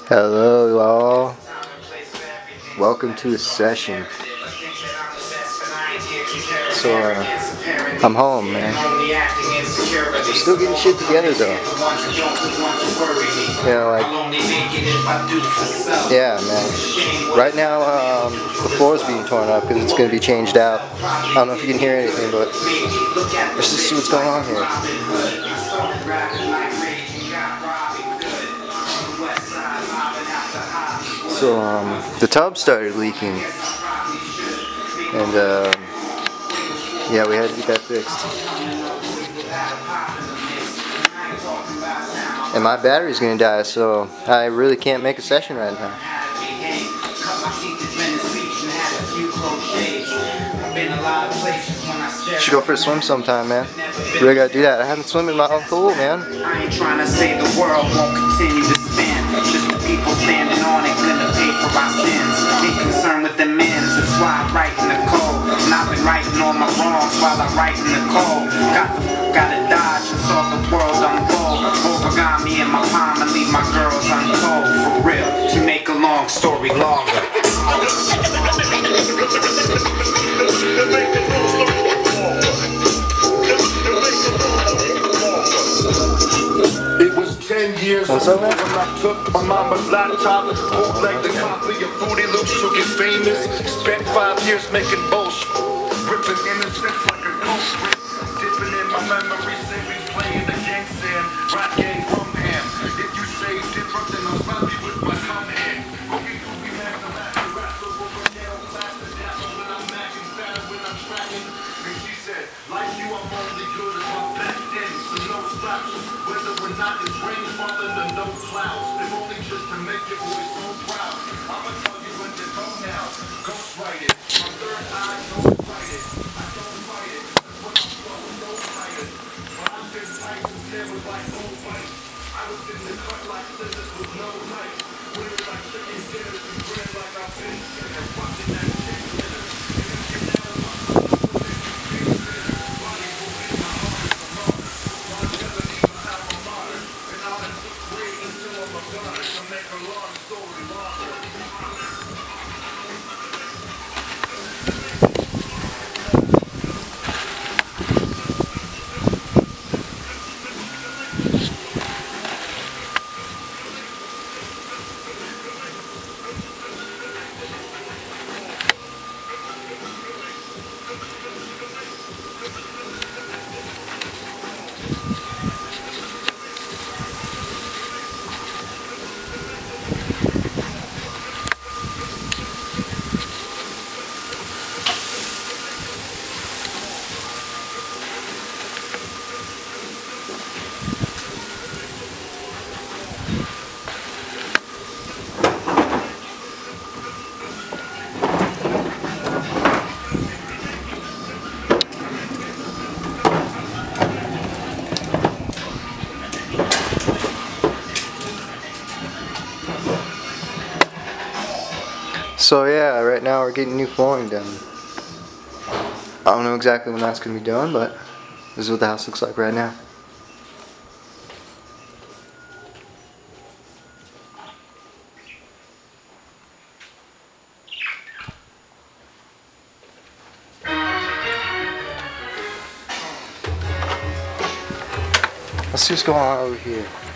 Hello all, welcome to a session. So I'm home, man. I'm still getting shit together though. You know, like, yeah, man. Right now the floor is being torn up because it's going to be changed out. I don't know if you can hear anything, but let's just see what's going on here. So the tub started leaking, and yeah, we had to get that fixed. And my battery's gonna die, so I really can't make a session right now. Should go for a swim sometime, man. Really gotta do that. I haven't swum in my own pool, man. I ain't trying to say the world won't continue to spin. Just the people standing on it gonna pay for our sins. Ain't concerned with the men's, that's why I write in the code. And I've been writing all my wrongs while I write in the code. Gotta dodge and saw the world unfold. Origami in my palm and leave my girls untold. For real, to make a long story longer. It was 10 years ago when I took my mama's laptop, bootlegged the copy of Fruity Loops to get famous. Spent 5 years making bullshit, ripping innocence like a ghost rip, dipping in my memory, saving, playing the gangsta and rock gang rum ham. If you say different, then I'll slap you with my thumb hand. Okay, we have the last rapper over nail plaster down when I'm macking, fatter when I'm tracking. And she said, like you, I'm only good as my back end, so no slaps. Whether or not it's rain falling or no clouds, if only just to make your voice so proud. I'ma tell you when to go now. Ghost write it. My third eye don't write it. I don't write it. That's what I'm flowing, no writers. But I've been tight since there was like no fight. I was in the cut like scissors with no knife. Winning like chicken dinners and bread like I've been sinning. Watching that shit glitter. And if you're not a muscle, then you feel bitter. Body moving my heart is a martyr. Longevity, my alma mater. And I'll end up great until I'm a goddess. To make a long story longer. So yeah, right now we're getting new flooring done. I don't know exactly when that's going to be done, but this is what the house looks like right now. Let's see what's going on over here.